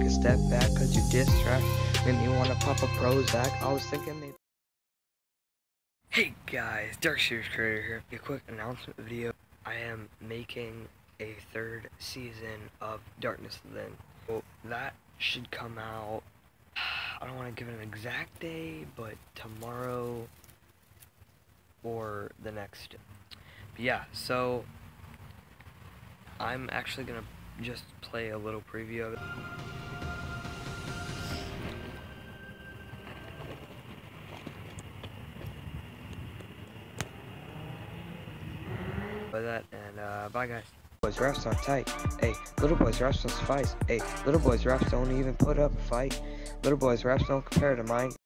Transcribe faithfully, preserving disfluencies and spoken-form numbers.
a step back, cause you diss track. Made me wanna pop a Prozac. I was thinking maybe. Hey guys, Dark Series Creator here. A quick announcement video. I am making a third season of Darkness Within. So that should come out, I don't want to give it an exact day, but tomorrow or the next day. But yeah, so I'm actually gonna just play a little preview of it. By that, and uh, bye guys. Boys raps aren't tight. Hey, little boys raps don't suffice. Hey, little boys raps don't even put up a fight. Little boys raps don't compare to mine.